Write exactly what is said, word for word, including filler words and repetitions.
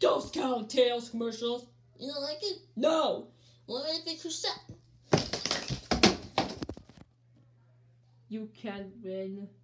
Ghost Cow Tales commercials. You don't like it? No. Well, if it's cassette. You can win.